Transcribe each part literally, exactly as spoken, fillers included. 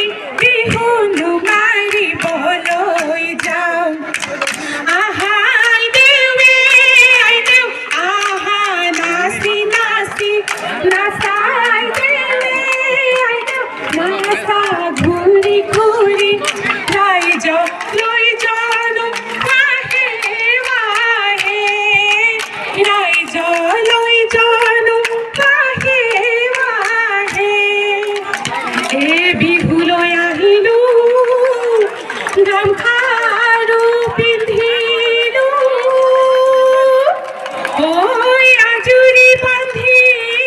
বিহুনো মাৰিবলৈ যাওঁ আহাই দেৱে আই দেউ আহা নাচি নাচি নাচাই দেৱে আই দেউ নাচা ঘূৰি ঘূৰি ৰাইজ লৈ জানো আহে আহে ৰাইজ লৈ জানো আহে আহে এ বিহুলৈ আহিলো গামখাৰু পিন্ধিলো ঐ আজুৰি বান্ধি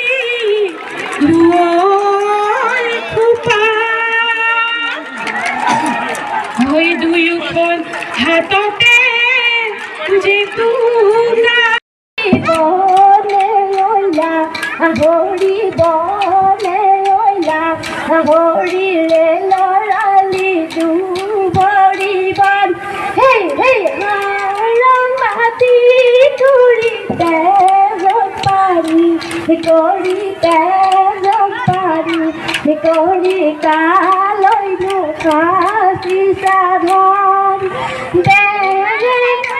লোৱাৰ খোপা হৈ দুয়োখন হাততে যে তোলা বলে লইলা হৰি বলে লইলা হৰিৰে লৰালি দুবৰি বান হে হে হাৰং মাটি ধৰিতে ৰপাৰি কৰিতে ৰপাৰি কৰি কালৈনো কাছি সাধন দেৰে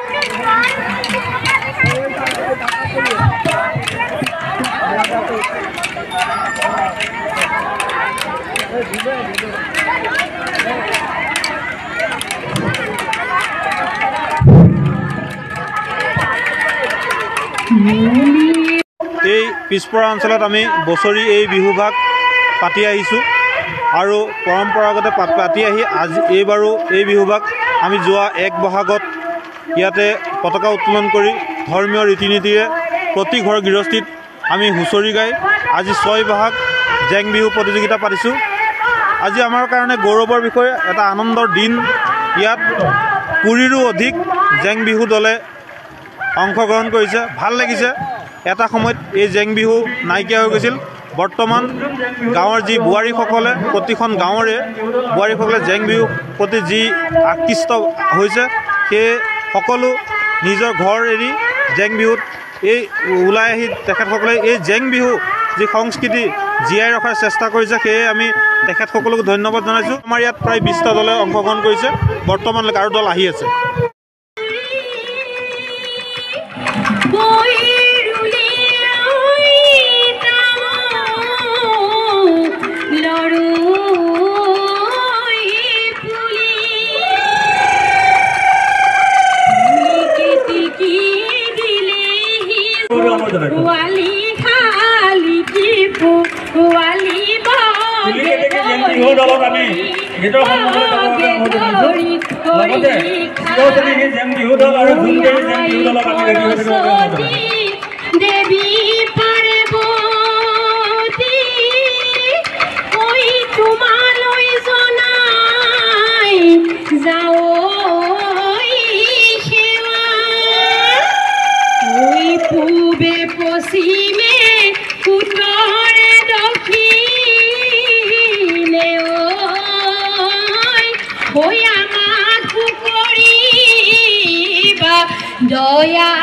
এই পিছপৰা অঞ্চলত আমি বছৰি এই বিহুভাগ পাতি আহিছোঁ আৰু পৰম্পৰাগত পাতি আহি আজি এইবাৰো এই বিহুভাগ আমি যোৱা এক বহাগত ইয়াতে পতাকা উত্তোলন কৰি ধৰ্মীয় ৰীতি নীতিৰে প্ৰতি ঘৰ গৃহস্থিত আমি হুঁচৰি গাই আজি ছয় বহাগ জেং বিহু প্ৰতিযোগিতা পাতিছোঁ। আজি আমাৰ কাৰণে গৌৰৱৰ বিষয়ে এটা আনন্দৰ দিন। ইয়াত কুৰিৰো অধিক জেং বিহু দলে অংশগ্ৰহণ কৰিছে, ভাল লাগিছে। এটা সময়ত এই জেং বিহু নাইকিয়া হৈ গৈছিল। বৰ্তমান গাঁৱৰ যি বোৱাৰীসকলে প্ৰতিখন গাঁৱৰে বোৱাৰীসকলে জেং বিহু প্ৰতি যি আকৃষ্ট হৈছে সেই সকলো নিজৰ ঘৰ এৰি জেং বিহুত এই ওলাই আহি তেখেতসকলে এই জেং বিহু যি সংস্কৃতি জীয়াই ৰখাৰ চেষ্টা কৰিছে, সেয়ে আমি তেখেতসকলক ধন্যবাদ জনাইছোঁ। আমাৰ ইয়াত প্ৰায় বিছটা দলে অংশগ্ৰহণ কৰিছে, বৰ্তমানলৈকে আৰু দল আহি আছে। দেৱী পাৰ্বতী ঐ তোমালৈ জনাই যাওঁ সেৱা ঐ পূবে পশ্চিমে উত্তৰে দক্ষিণে ঐ আমাক কৰিবা দয়া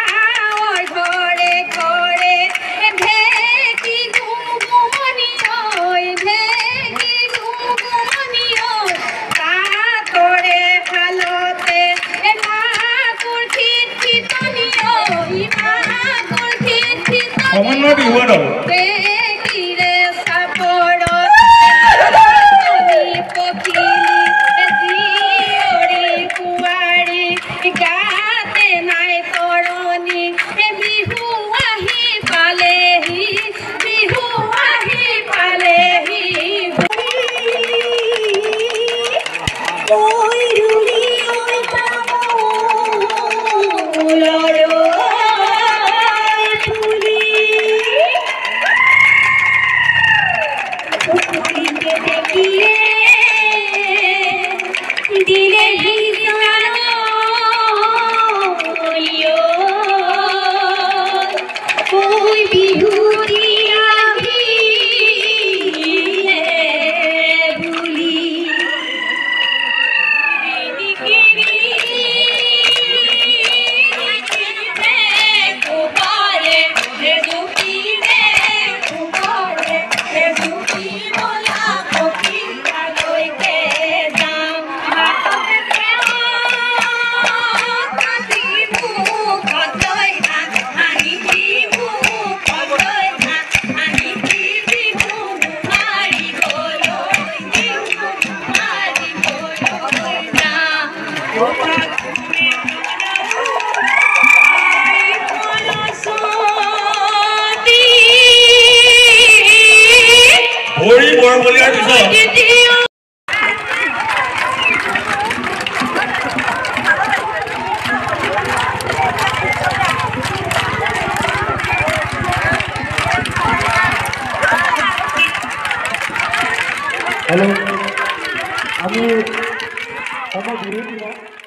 ঘৰে ঘৰে ভেটি গুমগুমনি দিলেহি ঐ বিহুটি আহিলে বুলি ভৰি বৰ বলিয়াৰ পিছত हेलो, আমি আমার বিরোধী